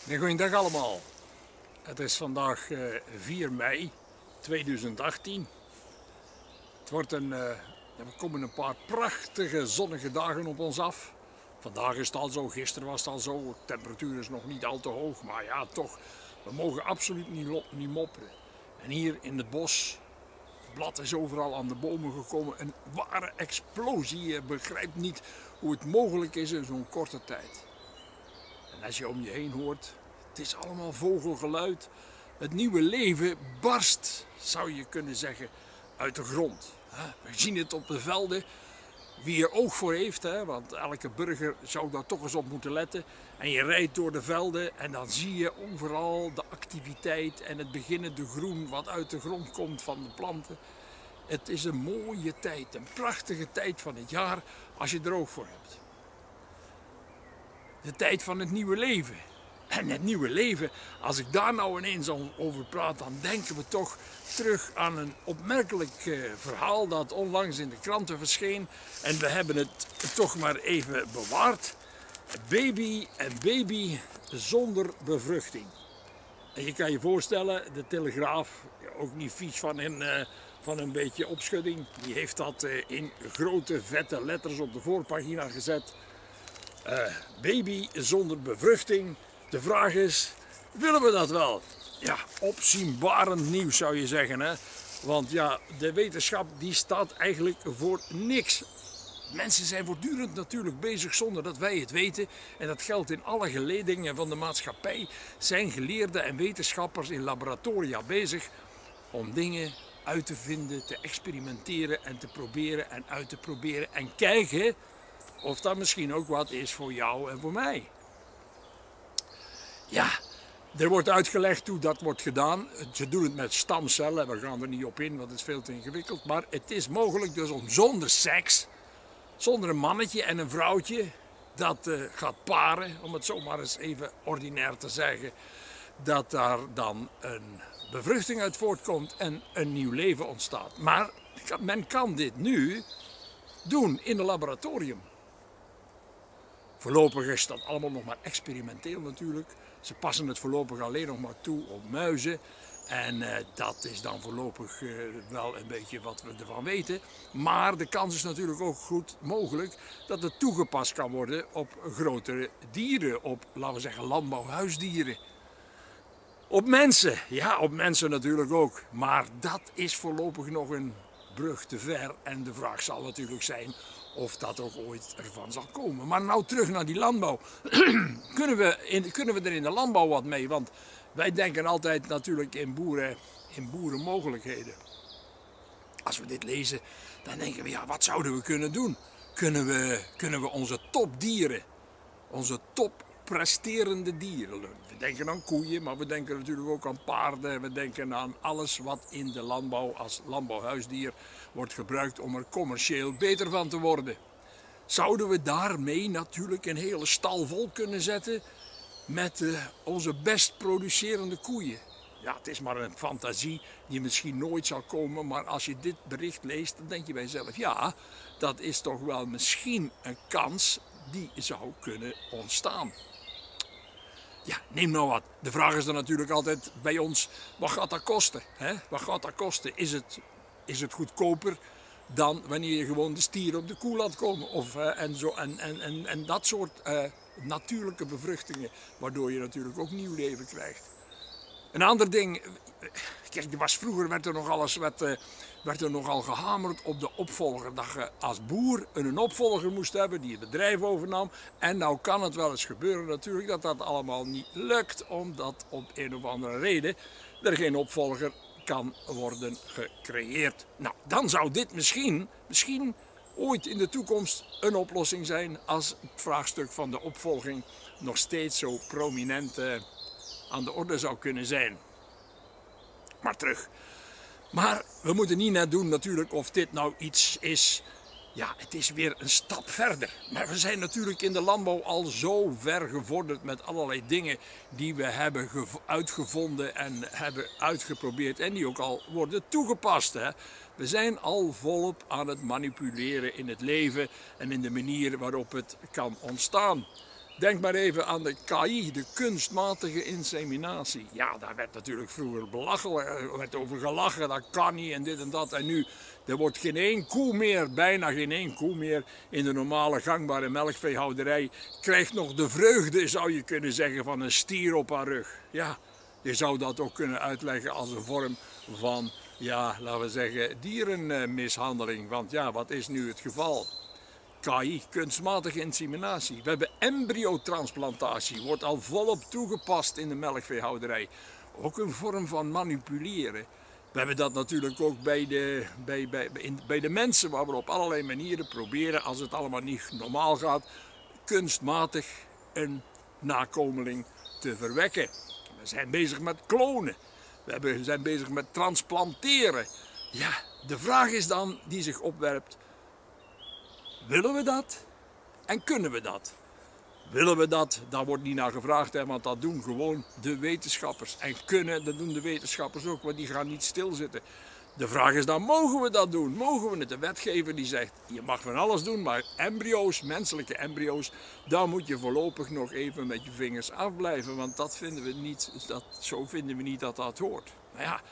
Goeiedag allemaal. Het is vandaag 4 mei 2018. Er komen een paar prachtige zonnige dagen op ons af. Vandaag is het al zo, gisteren was het al zo. De temperatuur is nog niet al te hoog, maar ja toch, we mogen absoluut niet mopperen. En hier in het bos, het blad is overal aan de bomen gekomen. Een ware explosie, je begrijpt niet hoe het mogelijk is in zo'n korte tijd. En als je om je heen hoort, het is allemaal vogelgeluid. Het nieuwe leven barst, zou je kunnen zeggen, uit de grond. We zien het op de velden. Wie er oog voor heeft, want elke burger zou daar toch eens op moeten letten. En je rijdt door de velden en dan zie je overal de activiteit en het beginnende groen wat uit de grond komt van de planten. Het is een mooie tijd, een prachtige tijd van het jaar als je er oog voor hebt. De tijd van het nieuwe leven. En het nieuwe leven, als ik daar nou ineens over praat, dan denken we toch terug aan een opmerkelijk verhaal dat onlangs in de kranten verscheen. En we hebben het toch maar even bewaard. Baby zonder bevruchting. En je kan je voorstellen, de Telegraaf, ook niet vies van een beetje opschudding, die heeft dat in grote vette letters op de voorpagina gezet. Baby zonder bevruchting. De vraag is, willen we dat wel? Ja, opzienbarend nieuws zou je zeggen, hè? Want ja, de wetenschap die staat eigenlijk voor niks. Mensen zijn voortdurend natuurlijk bezig zonder dat wij het weten. En dat geldt in alle geledingen van de maatschappij. Zijn geleerden en wetenschappers in laboratoria bezig om dingen uit te vinden, te experimenteren en te proberen en uit te proberen. En kijken of dat misschien ook wat is voor jou en voor mij. Ja, er wordt uitgelegd hoe dat wordt gedaan. Ze doen het met stamcellen, we gaan er niet op in, want het is veel te ingewikkeld. Maar het is mogelijk dus om zonder seks, zonder een mannetje en een vrouwtje, dat gaat paren, om het zomaar eens even ordinair te zeggen, dat daar dan een bevruchting uit voortkomt en een nieuw leven ontstaat. Maar men kan dit nu doen in een laboratorium. Voorlopig is dat allemaal nog maar experimenteel natuurlijk. Ze passen het voorlopig alleen nog maar toe op muizen. En dat is dan voorlopig wel een beetje wat we ervan weten. Maar de kans is natuurlijk ook goed mogelijk dat het toegepast kan worden op grotere dieren. Op, laten we zeggen, landbouwhuisdieren. Op mensen, ja, op mensen natuurlijk ook. Maar dat is voorlopig nog een brug te ver. En de vraag zal natuurlijk zijn of dat ook ooit ervan zal komen. Maar nou terug naar die landbouw. Kunnen we er in de landbouw wat mee? Want wij denken altijd natuurlijk in boerenmogelijkheden. Als we dit lezen, dan denken we, ja, wat zouden we kunnen doen? Kunnen we onze topdieren, onze toppresterende dieren, we denken aan koeien, maar we denken natuurlijk ook aan paarden. We denken aan alles wat in de landbouw als landbouwhuisdier wordt gebruikt om er commercieel beter van te worden. Zouden we daarmee natuurlijk een hele stal vol kunnen zetten met onze best producerende koeien? Ja, het is maar een fantasie die misschien nooit zal komen, maar als je dit bericht leest, dan denk je bij jezelf, ja, dat is toch wel misschien een kans die zou kunnen ontstaan. Ja, neem nou wat. De vraag is dan natuurlijk altijd bij ons, wat gaat dat kosten? Hè? Wat gaat dat kosten? Is het goedkoper dan wanneer je gewoon de stier op de koe laat komen? En dat soort natuurlijke bevruchtingen, waardoor je natuurlijk ook nieuw leven krijgt. Een ander ding, kijk, vroeger werd er nogal gehamerd op de opvolger. Dat je als boer een opvolger moest hebben die het bedrijf overnam. En nou kan het wel eens gebeuren natuurlijk dat dat allemaal niet lukt. Omdat op een of andere reden er geen opvolger kan worden gecreëerd. Nou, dan zou dit misschien ooit in de toekomst een oplossing zijn als het vraagstuk van de opvolging nog steeds zo prominent aan de orde zou kunnen zijn. Maar terug. Maar we moeten niet net doen natuurlijk of dit nou iets is. Ja, het is weer een stap verder. Maar we zijn natuurlijk in de landbouw al zo ver gevorderd met allerlei dingen die we hebben uitgevonden en hebben uitgeprobeerd en die ook al worden toegepast. Hè. We zijn al volop aan het manipuleren in het leven en in de manier waarop het kan ontstaan. Denk maar even aan de KI, de kunstmatige inseminatie. Ja, daar werd natuurlijk vroeger belachelijk, werd over gelachen, dat kan niet en dit en dat. En nu, er wordt geen één koe meer, bijna geen één koe meer in de normale gangbare melkveehouderij krijgt nog de vreugde, zou je kunnen zeggen, van een stier op haar rug. Ja, je zou dat ook kunnen uitleggen als een vorm van, ja, laten we zeggen, dierenmishandeling. Want ja, wat is nu het geval? KI, kunstmatige inseminatie. We hebben embryotransplantatie, wordt al volop toegepast in de melkveehouderij. Ook een vorm van manipuleren. We hebben dat natuurlijk ook bij de mensen, waar we op allerlei manieren proberen, als het allemaal niet normaal gaat, kunstmatig een nakomeling te verwekken. We zijn bezig met klonen. We zijn bezig met transplanteren. Ja, de vraag is dan die zich opwerpt: willen we dat en kunnen we dat? Willen we dat? Daar wordt niet naar gevraagd, hè, want dat doen gewoon de wetenschappers. En kunnen, dat doen de wetenschappers ook, want die gaan niet stilzitten. De vraag is dan, mogen we dat doen? Mogen we het? De wetgever die zegt, je mag van alles doen, maar embryo's, menselijke embryo's, daar moet je voorlopig nog even met je vingers afblijven. Want dat vinden we niet, zo vinden we niet dat dat hoort. Nou ja,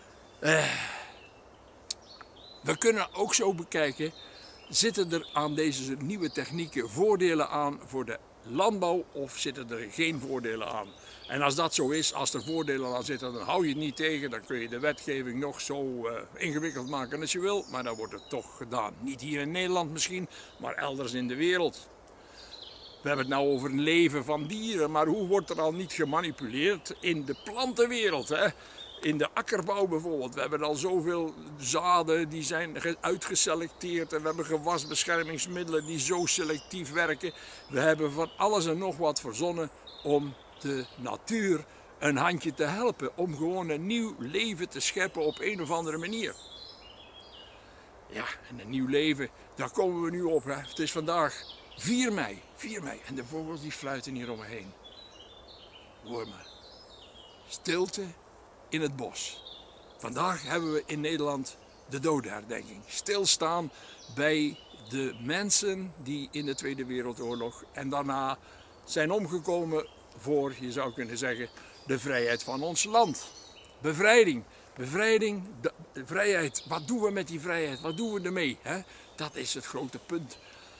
we kunnen ook zo bekijken, zitten er aan deze nieuwe technieken voordelen aan voor de landbouw of zitten er geen voordelen aan? En als dat zo is, als er voordelen aan zitten, dan hou je het niet tegen. Dan kun je de wetgeving nog zo ingewikkeld maken als je wil, maar dan wordt het toch gedaan. Niet hier in Nederland misschien, maar elders in de wereld. We hebben het nou over een leven van dieren, maar hoe wordt er al niet gemanipuleerd in de plantenwereld, hè? In de akkerbouw bijvoorbeeld. We hebben al zoveel zaden die zijn uitgeselecteerd en we hebben gewasbeschermingsmiddelen die zo selectief werken. We hebben van alles en nog wat verzonnen om de natuur een handje te helpen. Om gewoon een nieuw leven te scheppen op een of andere manier. Ja, en een nieuw leven, daar komen we nu op. Hè. Het is vandaag 4 mei. 4 mei. En de vogels die fluiten hier om me heen. Hoor maar. Stilte in het bos. Vandaag hebben we in Nederland de dodenherdenking. Stilstaan bij de mensen die in de Tweede Wereldoorlog en daarna zijn omgekomen voor, je zou kunnen zeggen, de vrijheid van ons land. Bevrijding. Bevrijding, de vrijheid. Wat doen we met die vrijheid? Wat doen we ermee? Hè? Dat is het grote punt.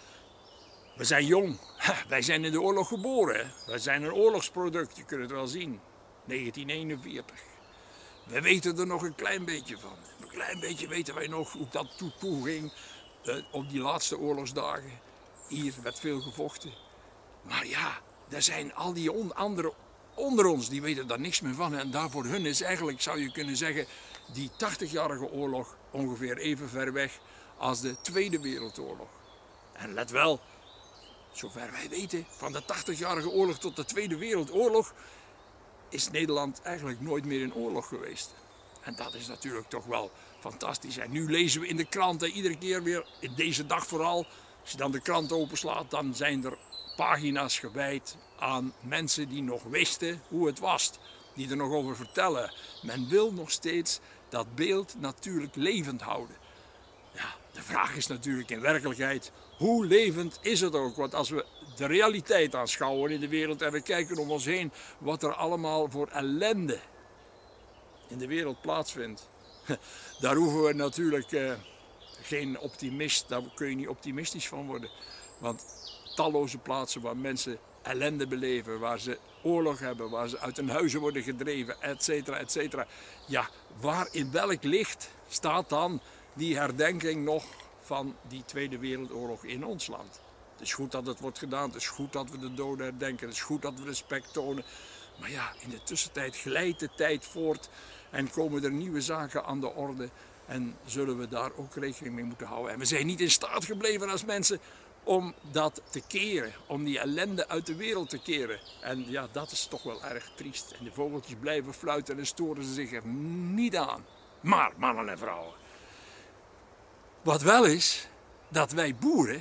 We zijn jong. Wij zijn in de oorlog geboren. Hè? Wij zijn een oorlogsproduct, je kunt het wel zien. 1941. We weten er nog een klein beetje van. Een klein beetje weten wij nog hoe dat toeging op die laatste oorlogsdagen. Hier werd veel gevochten. Maar ja, er zijn al die anderen onder ons, die weten daar niks meer van. En daar voor hun is eigenlijk, zou je kunnen zeggen, die 80-jarige oorlog ongeveer even ver weg als de Tweede Wereldoorlog. En let wel, zover wij weten, van de 80-jarige oorlog tot de Tweede Wereldoorlog is Nederland eigenlijk nooit meer in oorlog geweest. En dat is natuurlijk toch wel fantastisch. En nu lezen we in de kranten iedere keer weer, in deze dag vooral, als je dan de krant openslaat, dan zijn er pagina's gewijd aan mensen die nog wisten hoe het was. Die er nog over vertellen. Men wil nog steeds dat beeld natuurlijk levend houden. Ja, de vraag is natuurlijk in werkelijkheid, hoe levend is het ook? Want als we de realiteit aanschouwen in de wereld en we kijken om ons heen wat er allemaal voor ellende in de wereld plaatsvindt. Daar hoeven we natuurlijk geen optimist, daar kun je niet optimistisch van worden. Want talloze plaatsen waar mensen ellende beleven, waar ze oorlog hebben, waar ze uit hun huizen worden gedreven, et cetera, et cetera. Ja, waar in welk licht staat dan die herdenking nog van die Tweede Wereldoorlog in ons land? Het is goed dat het wordt gedaan, het is goed dat we de doden herdenken, het is goed dat we respect tonen. Maar ja, in de tussentijd glijdt de tijd voort en komen er nieuwe zaken aan de orde. En zullen we daar ook rekening mee moeten houden. En we zijn niet in staat gebleven als mensen om dat te keren, om die ellende uit de wereld te keren. En ja, dat is toch wel erg triest. En de vogeltjes blijven fluiten en storen ze zich er niet aan. Maar, mannen en vrouwen, wat wel is, dat wij boeren,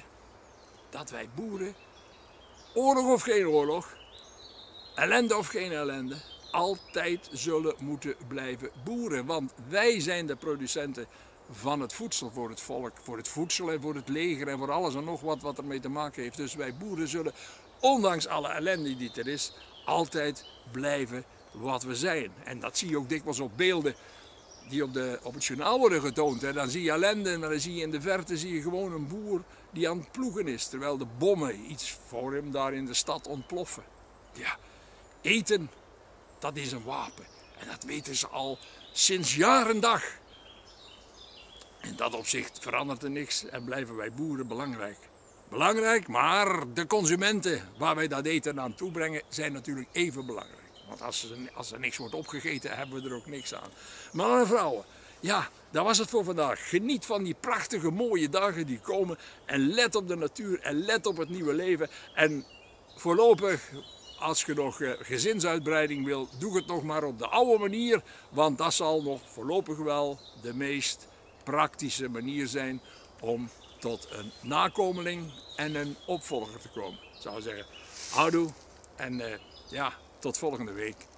oorlog of geen oorlog, ellende of geen ellende, altijd zullen moeten blijven boeren. Want wij zijn de producenten van het voedsel voor het volk, voor het voedsel en voor het leger en voor alles en nog wat ermee te maken heeft. Dus wij boeren zullen ondanks alle ellende die er is, altijd blijven wat we zijn. En dat zie je ook dikwijls op beelden die op het journaal worden getoond. Hè. Dan zie je ellende, maar dan zie je in de verte gewoon een boer die aan het ploegen is. Terwijl de bommen iets voor hem daar in de stad ontploffen. Ja, eten, dat is een wapen. En dat weten ze al sinds jaar en dag. In dat opzicht verandert er niks en blijven wij boeren belangrijk. Belangrijk, maar de consumenten waar wij dat eten aan toebrengen zijn natuurlijk even belangrijk. Want als er niks wordt opgegeten, hebben we er ook niks aan. Mannen en vrouwen, ja, dat was het voor vandaag. Geniet van die prachtige mooie dagen die komen. En let op de natuur en let op het nieuwe leven. En voorlopig, als je nog gezinsuitbreiding wil, doe het nog maar op de oude manier. Want dat zal nog voorlopig wel de meest praktische manier zijn om tot een nakomeling en een opvolger te komen. Ik zou zeggen, houdoe en ja, tot volgende week.